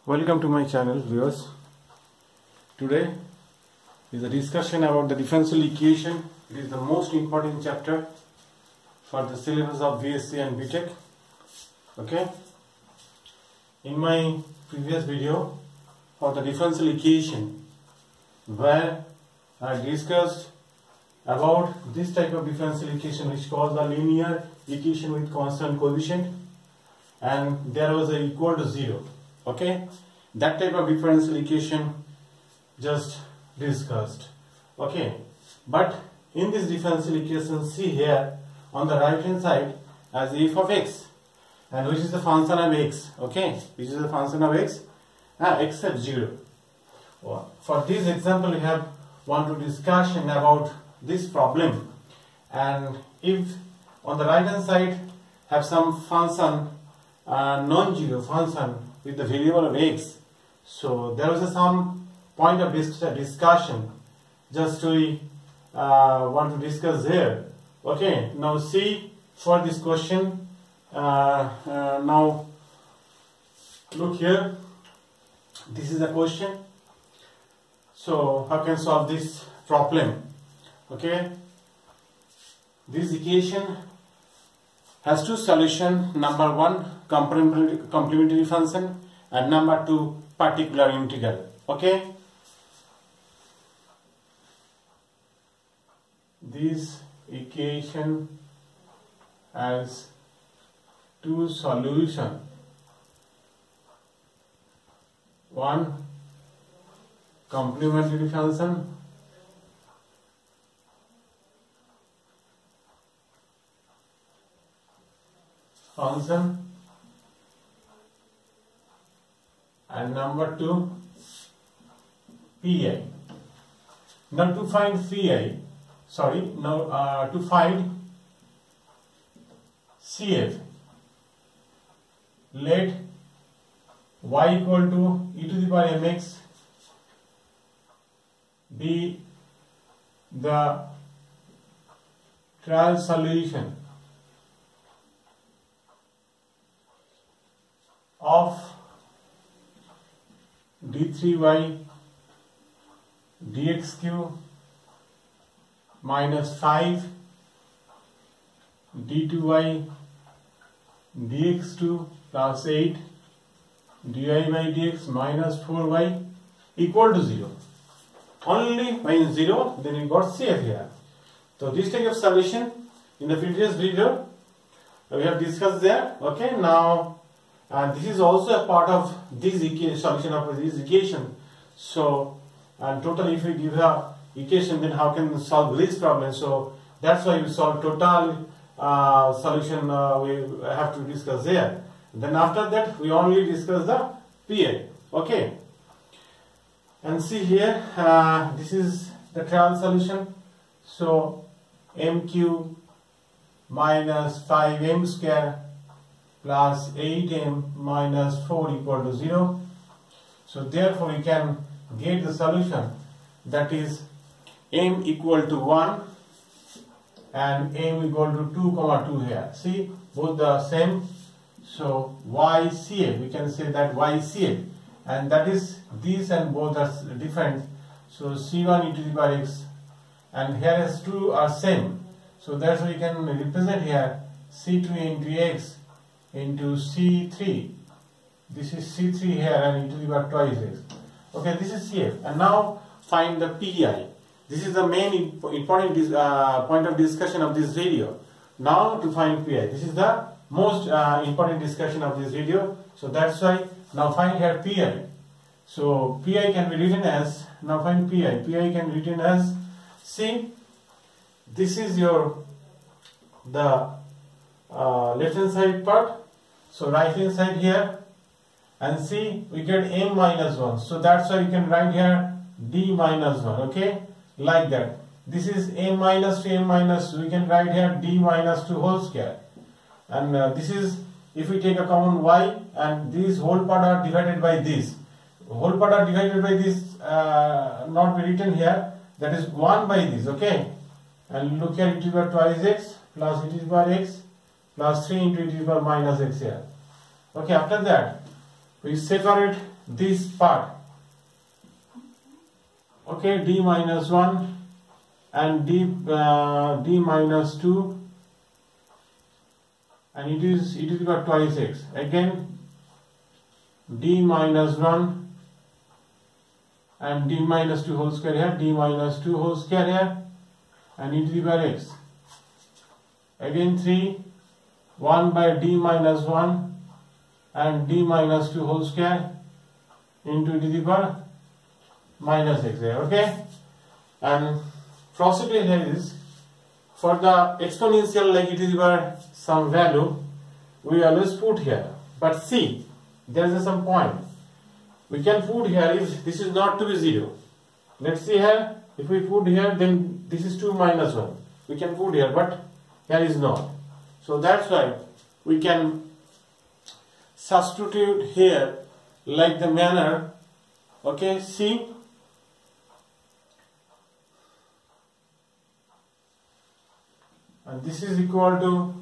Welcome to my channel, viewers. Today is a discussion about the differential equation. It is the most important chapter for the syllabus of BSc and BTech. Okay. In my previous video for the differential equation, where I discussed about this type of differential equation which calls the linear equation with constant coefficient, and there was a equal to 0. Okay, that type of differential equation just discussed. Okay, but in this differential equation, see here on the right hand side as f of x, and which is the function of x. Okay, which is the function of x except 0. For this example, we have want to discussion about this problem, and if on the right hand side have some function non-zero function with the variable of x, so there was some point of discussion just we want to discuss here. Okay, now see for this question, now look here, this is a question. So how can solve this problem? Okay, this equation has two solutions. Number one, complementary function, and number two, particular integral. Okay, this equation has two solutions. One, complementary function, and number two, pi. Now to find pi, to find CF, let y equal to e to the power mx be the trial solution of d3y dx3 minus 5 d2y dx2 plus 8 dy by dx minus 4y equal to 0. Only when 0, then we got CF here. So this type of solution in the previous video we have discussed there. Okay, now this is also a part of this solution of this equation. So total, if we give a equation, then how can we solve this problem? So that's why we solve total solution. We have to discuss there. Then after that, we only discuss the PA. Okay, and see here, this is the trial solution. So mq minus 5m square plus 8m minus 4 equal to 0. So therefore we can get the solution, that is m equal to 1 and m equal to 2, 2 here. See, both the same. So YCF, we can say that YCF, and that is these and both are different. So C1 e to the power x, and here as 2 are same. So that's why we can represent here C2 into x into C3. This is C3 here, and e to the power twice x. Okay, this is CF. And now find the PI. This is the main important point of discussion of this video. Now to find PI. This is the most important discussion of this video. So that's why now find here PI. So PI can be written as, now find PI. PI can be written as, see, this is your the left hand side part. So right hand side here, and see, we get m minus 1. So that's why you can write here d minus 1. Okay, like that. This is m minus 2, m minus 2. We can write here d minus 2 whole square. And this is, if we take a common y, and these whole part are divided by this. Whole part are divided by this, not be written here. That is 1 by this. Okay, and look here, e to the power twice x plus e to the power x plus 3 into e to the power minus x here. Okay, after that we separate this part. Okay, d minus 1 and d minus 2, and it is equal twice x. Again d minus 1 and d minus 2 whole square here, d minus 2 whole square here, and e to the power x. Again 3, 1 by d minus 1 and d minus 2 whole square into e to the power minus x here. Okay, and procedure here is, for the exponential like e to the power some value, we always put here. But see, there is some point. We can put here if this is not to be 0. Let's see here, if we put here, then this is 2 minus 1. We can put here, but here is not. So that's why we can substitute here like the manner. Okay, see, and this is equal to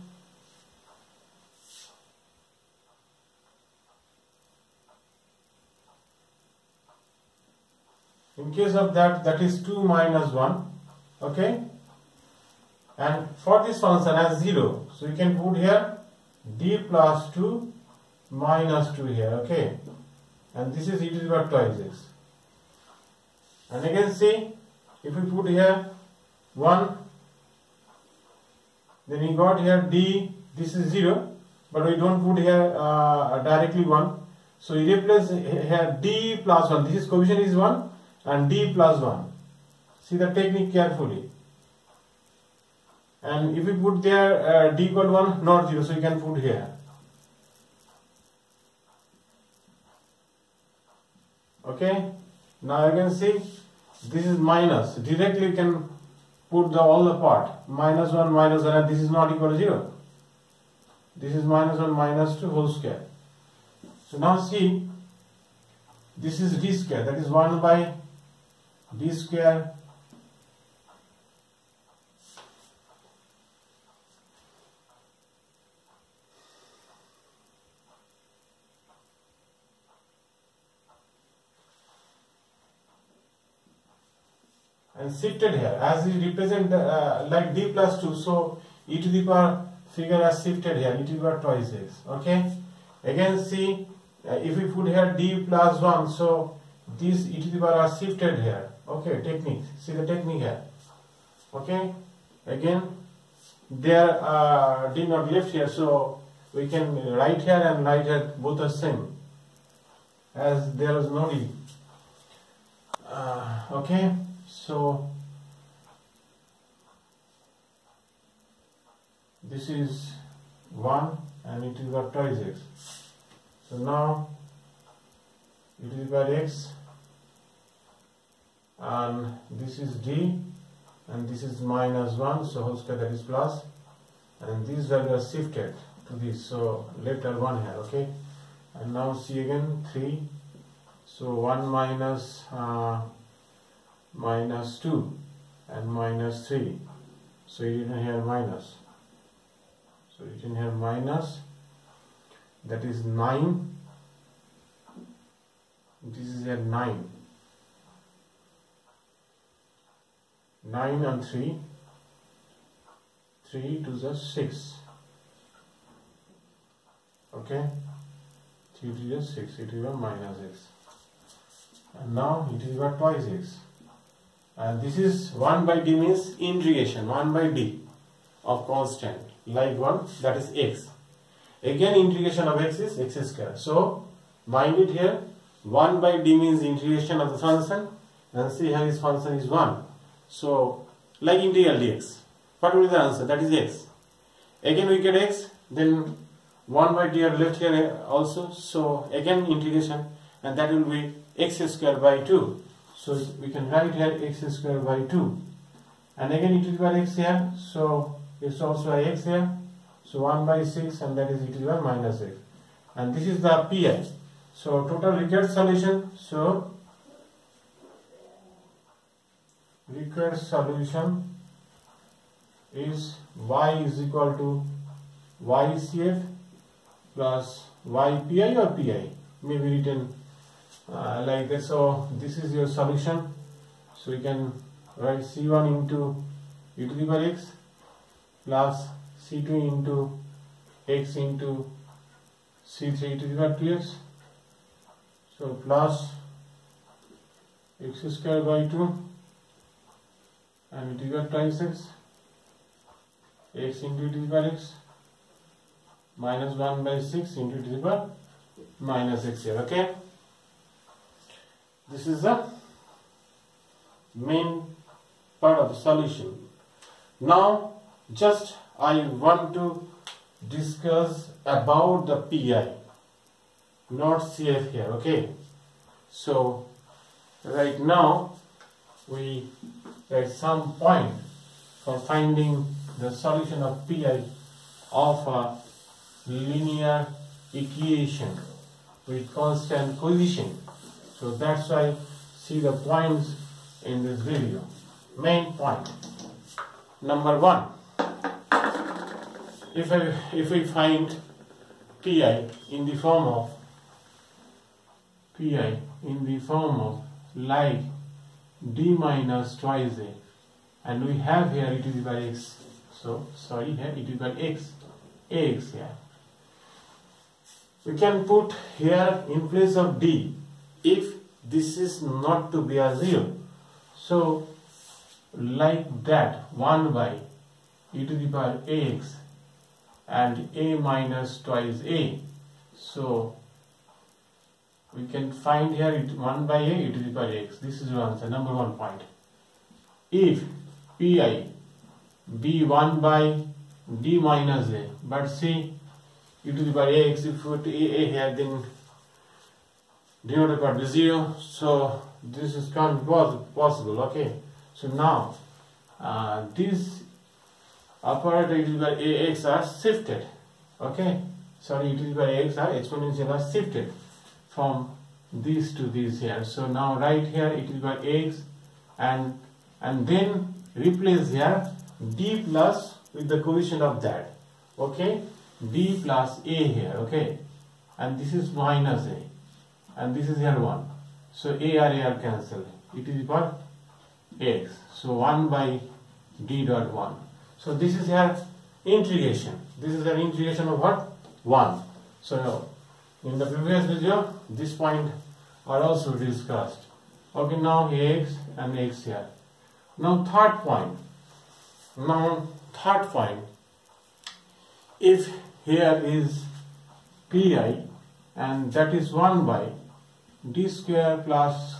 in case of that is 2 minus 1. Okay, and for this function as 0, so you can put here d plus 2 minus 2 here. Okay, and this is e to the power twice x. And again see, if we put here 1, then we got here d, this is 0, but we don't put here directly 1, so we replace here d plus 1. This is coefficient is 1 and d plus 1. See the technique carefully. And if we put there d equal 1, not 0, so you can put here. Okay, now you can see this is minus. Directly you can put all the part. Minus 1, minus 1, and this is not equal to 0. This is minus 1, minus 2 whole square. So now see, this is d square, that is 1 by d square and shifted here as it represent like d plus 2, so e to the power figure as shifted here, e to the power twice x. Okay, again see, if we put here d plus 1, so this e to the power are shifted here. Okay, technique, see the technique here. Okay, again there d not left here, so we can write here and write here, both are same as there is no d. Okay, so this is 1 and it is got twice x. So now it is by x, and this is d, and this is minus 1, so whole square, that is plus, and these values are shifted to this, so later 1 here. Okay, and now see again 3, so 1 minus minus 2 and minus 3, so you didn't have minus, so you didn't have minus, that is 9, this is a 9 and 3 to the 6. Okay, 3 to the 6, it is a minus x, and now it is about twice x. And this is 1 by d means integration 1 by d of constant like 1, that is x. Again integration of x is x square. So mind it here, 1 by d means integration of the function, and see here this function is 1. So like integral dx. What will be the answer? That is x. Again we get x, then 1 by d are left here also. So again integration, and that will be x square by 2. So we can write here x square by 2. And again e to the power x here. So it's also a x here. So 1 by 6, and that is e to the power minus x. And this is the pi. So total required solution. So required solution is y is equal to ycf plus ypi or pi, may be written like this. So this is your solution. So you can write C1 into e to the power x plus C2 into x into C3 e to the power 2x. So plus x square by 2 and e to the power twice x into e to the power x minus 1 by 6 into e to the power minus x here. Okay, this is the main part of the solution. Now just I want to discuss about the PI, not CF here. Okay, so right now we at some point for finding the solution of PI of a linear equation with constant coefficient. So that's why see the points in this video. Main point number 1, if we find PI in the form of like d minus twice a, and we have here e to the power x, so sorry here e to the power x here, we can put here in place of d if this is not to be a 0. So like that 1 by e to the power x and a minus twice a. So we can find here 1 by a e to the power x. This is your answer, number 1 point. If PI be 1 by d minus a, but see e to the power x, if you put a here, then denoted by 0. So this is can't be possible. Okay, so now these operator e to the power ax are shifted. Okay, sorry, e to the power ax are exponential are shifted from these to these here. So now write here e to the power x and then replace here d plus with the coefficient of that. Okay, d plus a here. Okay, and this is minus a, and this is here 1. So a are cancel, e to the power x. So 1 by d dot 1. So this is here integration. This is an integration of what? 1. So in the previous video, this point are also discussed. Okay, now x and x here. Now third point. If here is PI and that is 1 by d square plus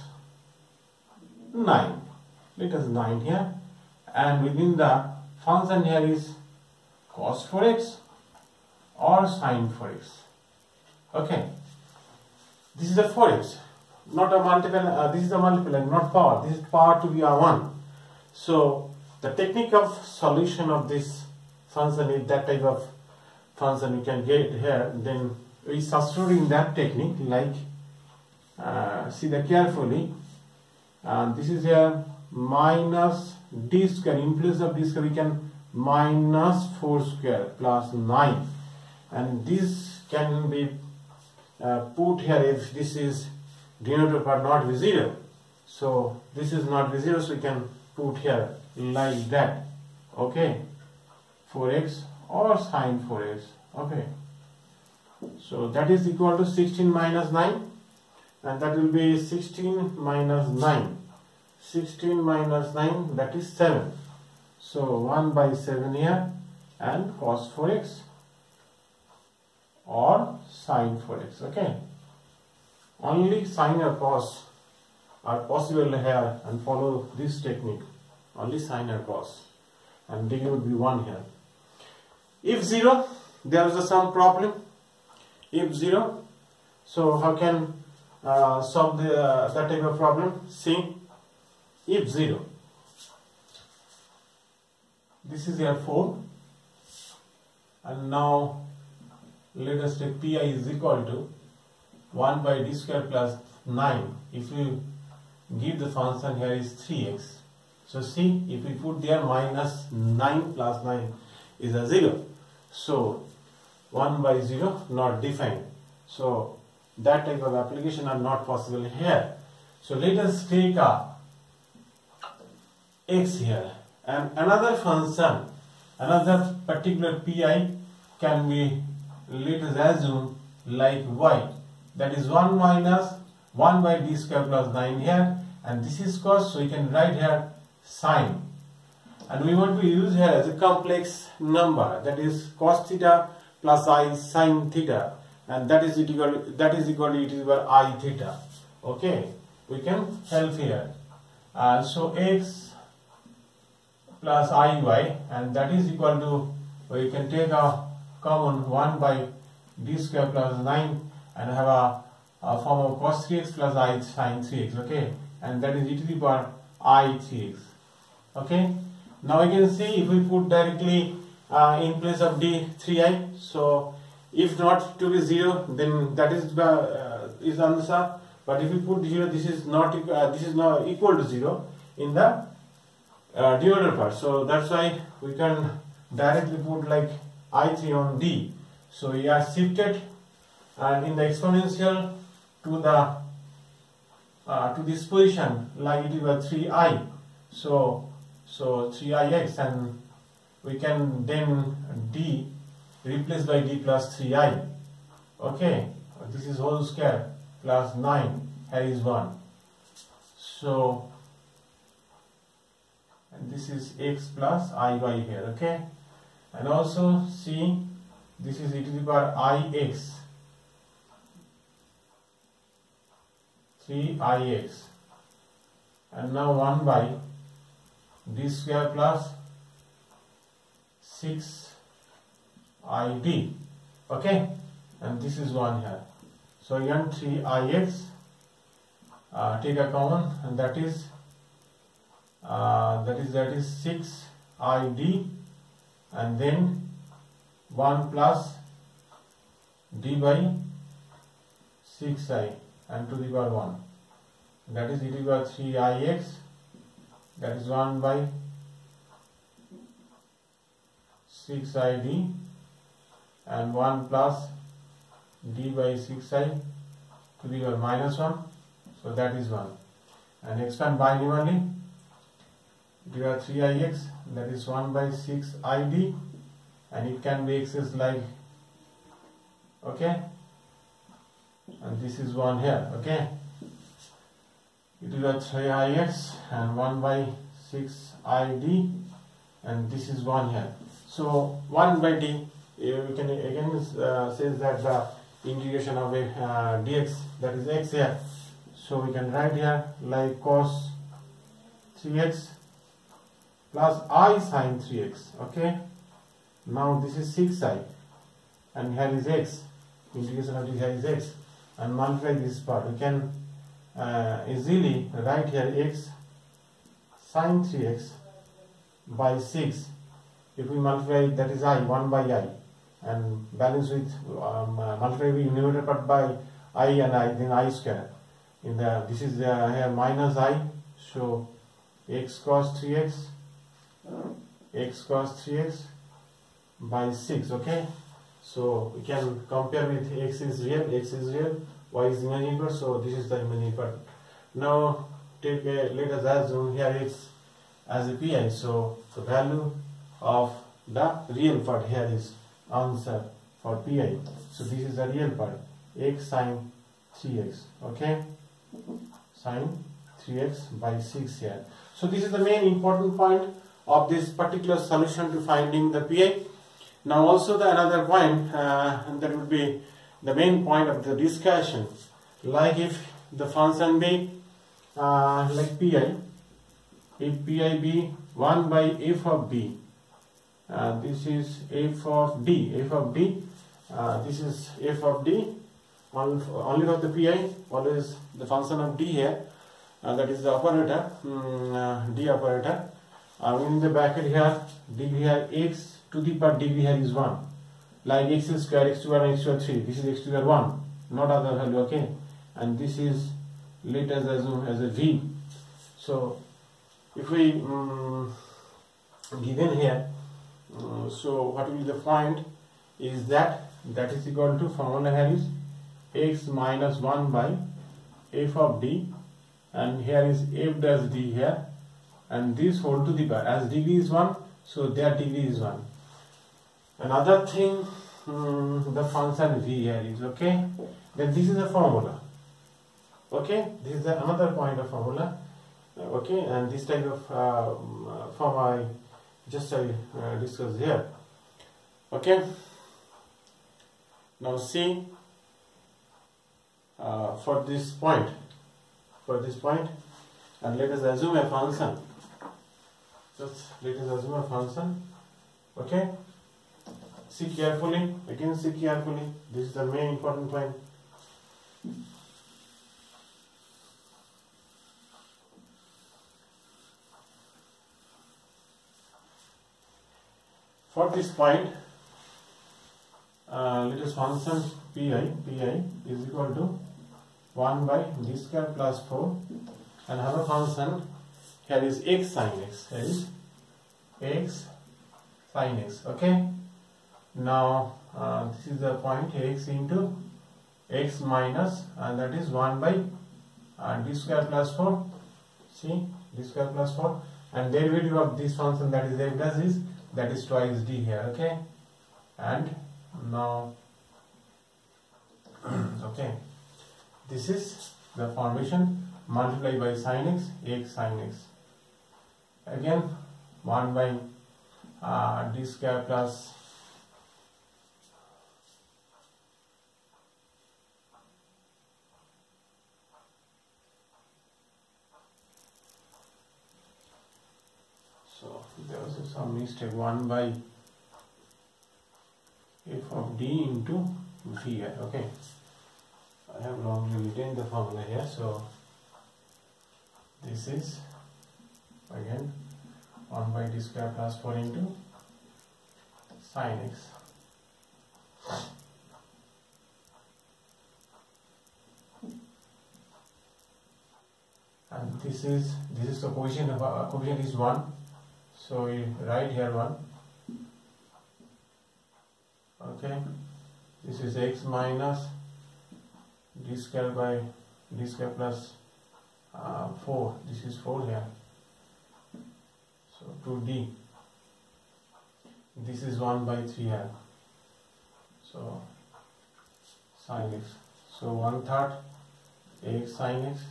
9. Let us 9 here, and within the function here is cos 4x or sin 4x. Okay, this is a 4x, not a multiple. This is a multiple and not power. This is power to be a 1. So the technique of solution of this function is that type of function you can get here. Then we substitute in that technique, like see that carefully. This is here minus d square. In place of d square we can minus 4 square plus 9, and this can be put here if this is denoted by not be 0. So this is not be 0, so we can put here like that. Okay, 4x or sin 4x. Okay, so that is equal to 16 minus 9, and that will be 16 minus 9. 16 minus 9, that is 7. So 1 by 7 here, and cos 4x or sin 4x. Okay, only sin or cos are possible here, and follow this technique. Only sin or cos, and d would be 1 here. If 0, there is some problem. If 0, so how can solve that type of problem? See, if 0, this is your 4, and now let us take pi is equal to 1 by d square plus 9. If you give the function here is 3x. So see, if we put there minus 9 plus 9 is a 0. So 1 by 0 not defined. So that type of application are not possible here. So let us take a x here, and another function, another particular pi can be, let us assume, like y, that is 1 minus 1 by d square plus 9 here, and this is cos, so we can write here sine, and we want to use here as a complex number, that is cos theta plus I sine theta, and that is equal to e to the power I theta. Okay, we can help here. So x plus iy, and that is equal to, we can take a common 1 by d square plus 9 and have a form of cos 3x plus I sine 3x. Okay, and that is e to the power I 3x. Okay, now you can see if we put directly in place of d 3i, so if not to be 0, then that is answer. But if we put 0, this is not equal to 0 in the denominator part. So that's why we can directly put like I3 on d. So we are shifted and in the exponential to this position like it was 3i. So 3ix, and we can then d replaced by d plus 3i. Okay, this is whole square plus 9, here is 1. So, and this is x plus iy here. Okay, and also see, this is e to the power ix, 3ix, and now 1 by d square plus 6id. Okay, and this is 1 here. So again 3ix, take a common, and that is 6id, and then 1 plus d by 6i and to the power 1, that is e to the power 3ix, that is 1 by 6id, and 1 plus d by 6i to the power minus 1, so that is 1, and expand binomially, you have 3ix, that is 1 by 6id, and it can be accessed like, okay, and this is 1 here. Okay, it is 3ix and 1 by 6id, and this is 1 here. So 1 by d, we can again say that the integration of dx, that is x here. So we can write here like cos 3x plus I sine 3x. Okay, now this is 6i, and here is x, integration of this here is x, and multiply this part. We can easily write here x sine 3x by 6. If we multiply, that is I, 1 by I, and balance with multiply with numerator part by I and I, then I square. In the, this is here minus I, so x cos 3x by 6. Okay, so we can compare with x is real, y is imaginary part, so this is the imaginary part. Now take let us assume here x as a pi, so the value of the real part here is answer for pi. So this is the real part, x sine 3x. Okay, sine 3x by 6 here. So this is the main important point of this particular solution to finding the pi. Now also the another point that would be the main point of the discussion, like if the function be like pi, if pi be 1 by f of b, this is f of d, this is f of d, only for the pi, always the function of d here, that is the operator, d operator, in the bracket here, d here x to the power dv here is 1, like x square, x to the power x to the power 3, this is x to the power 1, not other value. Okay, and this is, let us assume as a v. So if we given here, so what will be the point is that is equal to, formula here is x minus 1 by f of d, and here is f dash d here, and this whole to the power, as degree is 1, so their degree is 1. Another thing, the function v here is okay. Then this is a formula. Okay, this is another point of formula. Okay, and this type of form I just discussed here. Okay, now see, for this point, and let us assume a function. Just let us assume a function. Okay, see carefully. Again, see carefully. This is the main important point. For this point, let us function pi is equal to 1 by d square plus 4, and have a function here is x sin x. Here is x sin x. Okay. Now this is the point x into x minus, and that is 1 by d square plus 4. See, d square plus 4, and derivative of this function, that is f dash, is that is twice d here. Okay, and now okay, this is the formation multiplied by sin x, x sin x. Again 1 by d square plus there was some mistake, 1 by f of d into v here. Okay, I have wrongly written the formula here, so this is again 1 by d square plus 4 into sin x. And this is the coefficient is 1. So we write here 1. Okay, this is x minus d square by d square plus 4. This is 4 here. So 2d. This is 1 by 3 here. So sin x. So 1/3 x sin x.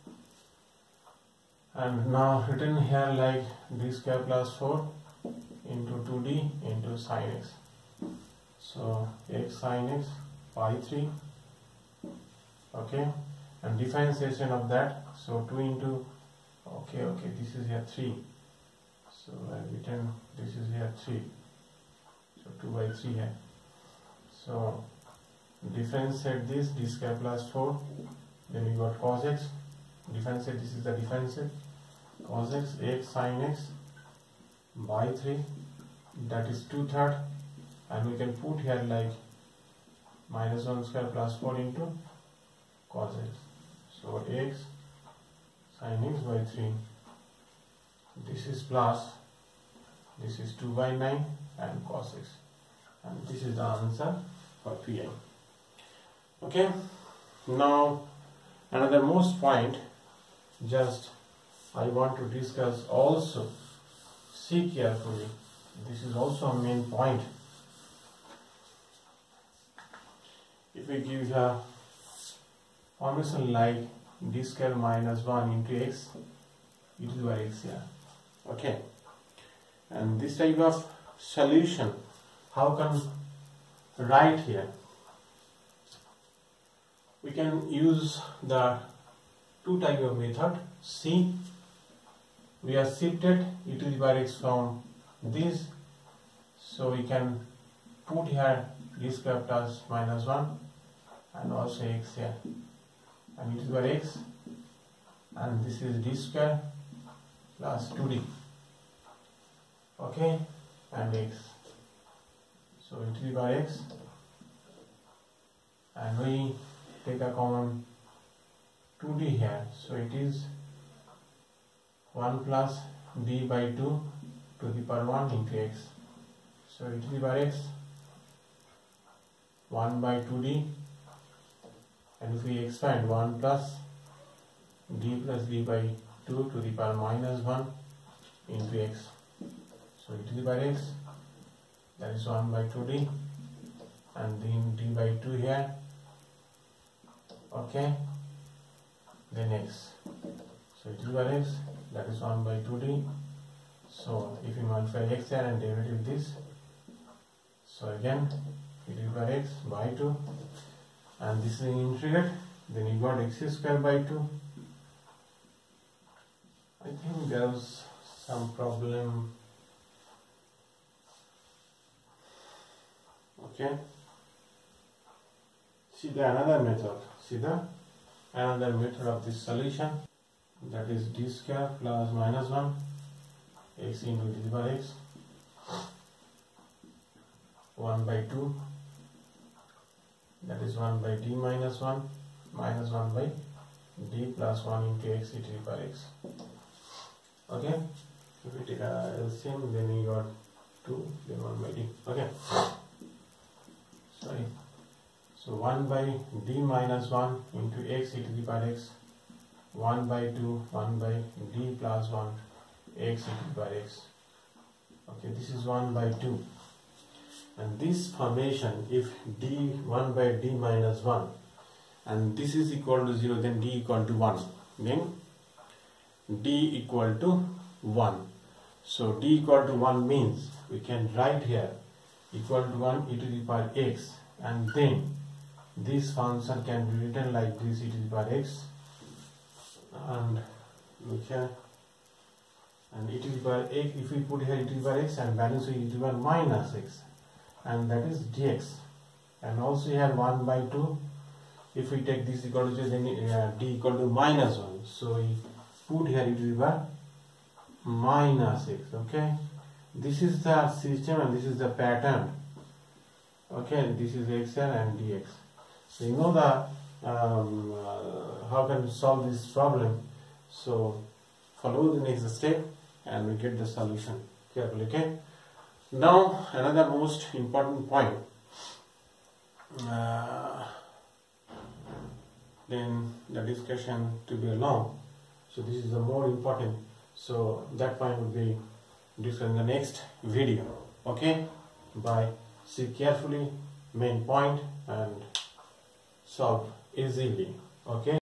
And now written here like d square plus 4 into 2d into sin x. So x sin x by 3. Okay, and differentiation of that. So 2 into okay, this is here 3. So I have written this is here 3. So 2 by 3 here. So differentiate this d square plus 4. Then we got cos x. Differentiate, this is the differentiate. Cos x, x sin x by 3, that is 2/3, and we can put here like minus 1 square plus 4 into cos x. So x sin x by 3, this is plus, this is 2 by 9 and cos x, and this is the answer for pi. Okay, now another most point, just I want to discuss also. See carefully, this is also a main point. If we give a formation like d square minus 1 into x e to the power x here. Okay, and this type of solution, how can write here? We can use the two type of method. See, we are shifted e to the power x from this, so we can put here d square plus minus 1 and also x here, and e to the power x, and this is d square plus 2d. Okay, and x. So e to the power x, and we take a common 2d here, so it is 1 plus d by 2 to the power 1 into x. So e to the power x 1 by 2d and if we expand 1 plus d by 2 to the power minus 1 into x, so e to the power x, that is 1 by 2d, and then d by 2 here, okay, then x, so e to the power x, that is 1 by 2d. So if you multiply x here and derivative this, so again e to the power x by 2, and this is an integrate, then you got x square by 2. I think there was some problem. Okay, see the another method of this solution, that is d square plus minus 1 x into d power x 1 by 2, that is 1 by d minus 1 minus 1 by d plus 1 into x e to the power x. Okay, if we take a LCM, then we got 2, then 1 by d. Okay, sorry, so 1 by d minus 1 into x e to the power x 1 by 2 1 by d plus 1 x e to the power x. Okay, this is 1 by 2, and this formation, if d 1 by d minus 1 and this is equal to 0, then d equal to 1, then d equal to 1. So d equal to 1 means we can write here equal to 1 e to the power x, and then this function can be written like this, e to the power x, and we can, and e to the power x, if we put here e to the power x and balance with e to the power minus x, and that is dx, and also here 1 by 2, if we take this equal to 0, then d equal to minus 1, so we put here e to the power minus x. Okay, this is the system and this is the pattern. Okay, this is x here and dx. So you know the how can we solve this problem. So follow the next step and we get the solution carefully. Okay, now another most important point, then the discussion to be long, so this is the more important, so that point will be discussed in the next video. Okay, bye. See carefully main point and solve easily. Okay.